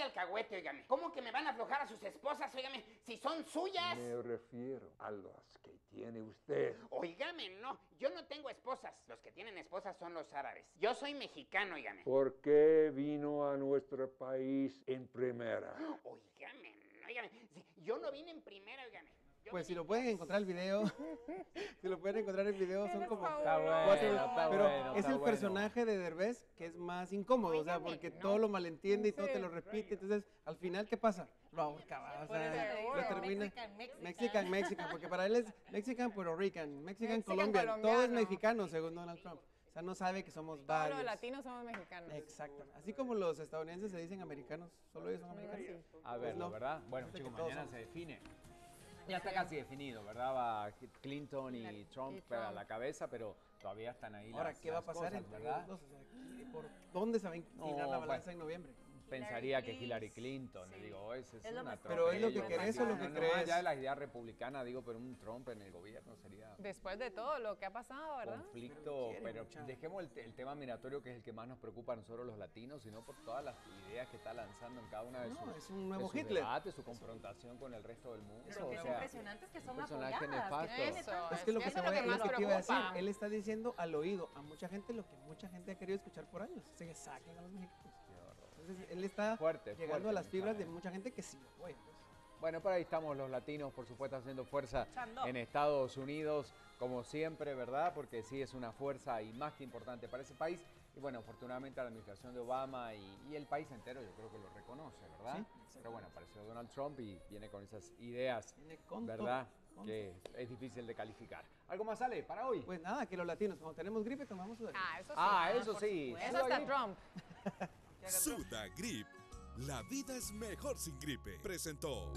alcahuete, óigame. ¿Cómo que me van a aflojar a sus esposas, óigame, si son suyas? Me refiero a las que tiene usted. Óigame, no, yo no tengo esposas. Los que tienen esposas son los árabes. Yo soy mexicano, óigame. ¿Por qué vino a nuestro país en primera? Óigame, yo no vine en primera, óigame. Pues si lo pueden encontrar el video, son como Está bueno, cuatro, pero bueno, es está el bueno. personaje de Derbez que es más incómodo, o sea, porque todo lo malentiende y todo te lo repite, entonces al final ¿qué pasa? Lo ahorca, o sea, lo termina Mexican, porque para él es Mexican, Puerto Rican, Mexican, Colombian, todo es mexicano según Donald Trump. O sea, no sabe que somos varios. Todos los latinos somos mexicanos. Exacto. Así como los estadounidenses se dicen americanos, solo ellos son americanos. A ver, no. ¿verdad? Bueno, Parece chicos, que todos mañana son. se define. Ya está casi definido, ¿verdad? Va Clinton y Trump a la cabeza, pero todavía están ahí Ahora, las ¿qué va a pasar cosas, entre ¿verdad? los dos? O sea, ¿por dónde se va a inclinar la balanza en noviembre? Pensaría que Hillary Clinton, le digo, ese es una Pero es lo que querés o lo que crees. No, ya de la idea republicana, digo, pero un Trump en el gobierno sería Después de todo lo que ha pasado, ¿verdad? conflicto, pero dejemos el tema migratorio, que es el que más nos preocupa a nosotros los latinos, sino por todas las ideas que está lanzando en cada una de sus, es un nuevo de sus Hitler. debates, su confrontación con el resto del mundo. Pero lo que es impresionante es que son personaje apoyadas. nefasto. Es que lo que, eso es lo que es lo más que te iba a decir, preocupa. él está diciendo al oído a mucha gente lo que mucha gente ha querido escuchar por años, que saquen a los mexicanos. Entonces él está llegando a las fibras de mucha gente que sí lo oye. Bueno, por ahí estamos los latinos, por supuesto, haciendo fuerza Chando. en Estados Unidos, como siempre, ¿verdad? Porque sí es una fuerza y más que importante para ese país. Y bueno, afortunadamente la administración de Obama y el país entero yo creo que lo reconoce, ¿verdad? Sí, pero bueno, apareció Donald Trump y viene con esas ideas, con ¿verdad? todo. Que es difícil de calificar. ¿Algo más sale para hoy? Pues nada, que los latinos, cuando tenemos gripe, tomamos sudar. Eso sí. Eso sí. Eso hasta Trump. Sudagrip. La vida es mejor sin gripe. Presentó.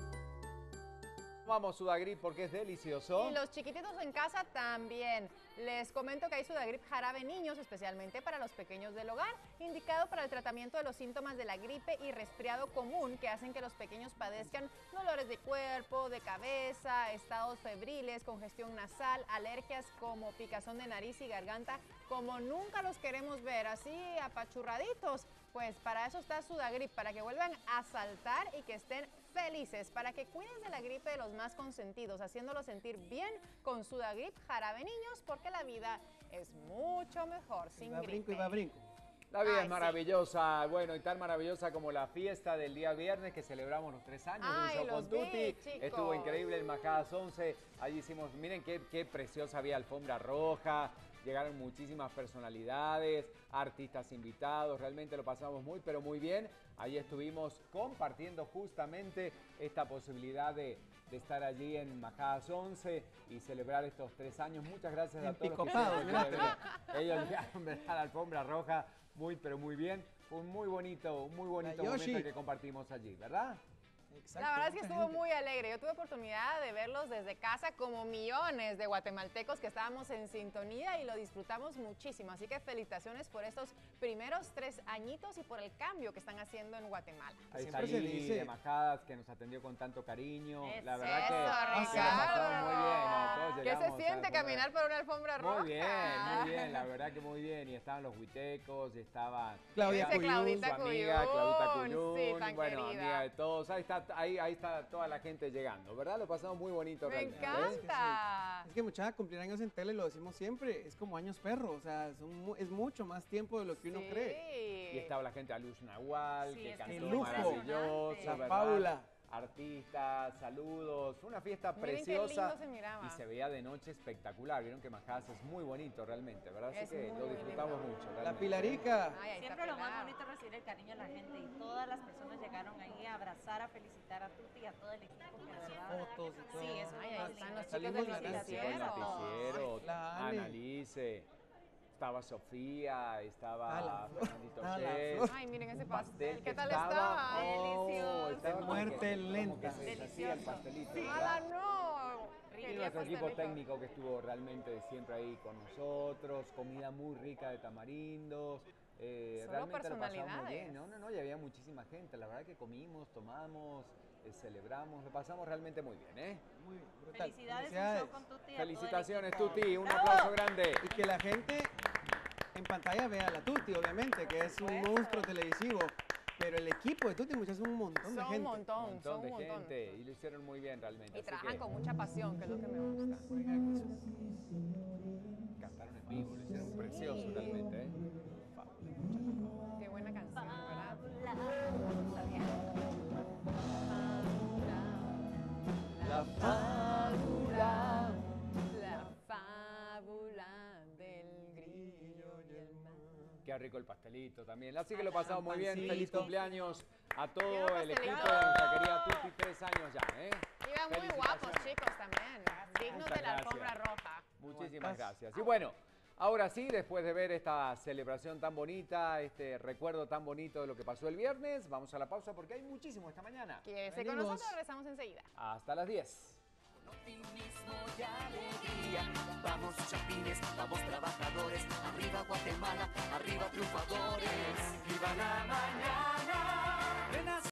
Vamos Sudagrip porque es delicioso. Y los chiquititos en casa también. Les comento que hay Sudagrip jarabe niños, especialmente para los pequeños del hogar, indicado para el tratamiento de los síntomas de la gripe y resfriado común que hacen que los pequeños padezcan dolores de cuerpo, de cabeza, estados febriles, congestión nasal, alergias como picazón de nariz y garganta, como nunca los queremos ver, así apachurraditos. Pues para eso está Sudagrip, para que vuelvan a saltar y que estén felices, para que cuiden de la gripe de los más consentidos, haciéndolos sentir bien con Sudagrip jarabe niños, porque la vida es mucho mejor sin gripe. Y va brinco. La vida Ay, es maravillosa, bueno, y tan maravillosa como la fiesta del día viernes que celebramos los 3 años Ay, de un show los con Tuti. vi, chicos. Estuvo increíble el Majadas 11. Allí hicimos, miren qué preciosa había alfombra roja. Llegaron muchísimas personalidades, artistas invitados, realmente lo pasamos muy, pero muy bien. Allí estuvimos compartiendo justamente esta posibilidad de estar allí en Majadas 11 y celebrar estos 3 años. Muchas gracias a todos los que estuvieron. Ellos llegaron a la alfombra roja, pero muy bien. Fue un muy bonito momento que compartimos allí, ¿verdad? Exacto, La verdad es que estuvo muy alegre. Yo tuve oportunidad de verlos desde casa como millones de guatemaltecos que estábamos en sintonía y lo disfrutamos muchísimo. Así que felicitaciones por estos primeros 3 añitos y por el cambio que están haciendo en Guatemala. Ahí está Siempre se Lili dice. de Majadas, que nos atendió con tanto cariño. La verdad Eso, que la Ricardo. pasamos muy bien. ¿no? Todos ¿Qué llegamos se siente a- caminar por una alfombra roja? Muy bien, la verdad que muy bien. Y estaban los huitecos, y estaban Claudia Dice Cuyún, Claudita su amiga Cuyún, Claudita Cuyún, sí, tan bueno, querida. amiga de todos. Ahí está toda la gente llegando, ¿verdad? Lo pasamos muy bonito Me realmente. encanta. Es que muchacha, cumplir años en tele, lo decimos siempre, es como años perro, o sea, es mucho más tiempo de lo que uno cree. Y estaba la gente de Luz Nahual, Sí, que es que cantó el lujo. maravilloso, La ¿verdad? Paula. Artistas, saludos, fue una fiesta Miren qué preciosa lindo se miraba. y se veía de noche espectacular. Vieron que Majadas es muy bonito realmente, ¿verdad? Así Es que muy lo disfrutamos lindo. mucho. La realmente. Pilarica. Ay, ahí Siempre está lo más Pilar. bonito es recibir el cariño de la gente y todas las personas llegaron ahí a abrazar, a felicitar a Tuti y a todo el equipo que de verdad. Fotos y todo. Sí, eso Ay, es ahí lo más están lindo. los chicos Salimos del ganando. Sí, con el noticiero, La Ale. Annalise, estaba Sofía, estaba La Flor. Fernandito La Chef, Flor. Ay, miren ese un pastel pastel. que ¿Qué tal estaba? estaba? Delicioso. Estaba como Muerte que- como lenta. que se deshacía el pastelito, ¿verdad? ¡Hala, no! Y Quería nuestro equipo pastelito. técnico que estuvo realmente siempre ahí con nosotros, comida muy rica de tamarindos. Solo Realmente lo pasamos muy personalidades. bien. No, y había muchísima gente. La verdad que comimos, tomamos, celebramos, lo pasamos realmente muy bien, ¿eh? Muy bien, brutal. Felicidades, un show con Tuti. y a todo el Felicitaciones, equipo. Tuti, un ¡Bravo! aplauso grande. Y que la gente en pantalla vea a la Tuti, obviamente, que es un monstruo televisivo. Pero el equipo de Tutti Muchachos es un montón de gente. Un montón de de gente y lo hicieron muy bien realmente. Y así trabajan que con mucha pasión, que es lo que me gusta. cantaron en vivo, lo hicieron precioso realmente. Qué buena canción, ¿verdad? La fábula. La fábula del grillo y el mar. Qué rico el pastelito también. Así que lo pasamos muy bien. Pancito. Feliz cumpleaños a todo Quiero el equipo de pastelito. nuestra querida Tutti, 3 años ya, ¿eh? Iban muy guapos, chicos, también. Dignos Muchas de la gracias. alfombra roja. Muchísimas gracias. Y bueno, ahora sí, después de ver esta celebración tan bonita, este recuerdo tan bonito de lo que pasó el viernes, vamos a la pausa porque hay muchísimo esta mañana. Quédese con nosotros, regresamos enseguida. Hasta las 10. Optimismo y alegría. Vamos chapines, vamos trabajadores. Arriba Guatemala, arriba triunfadores. Viva la mañana.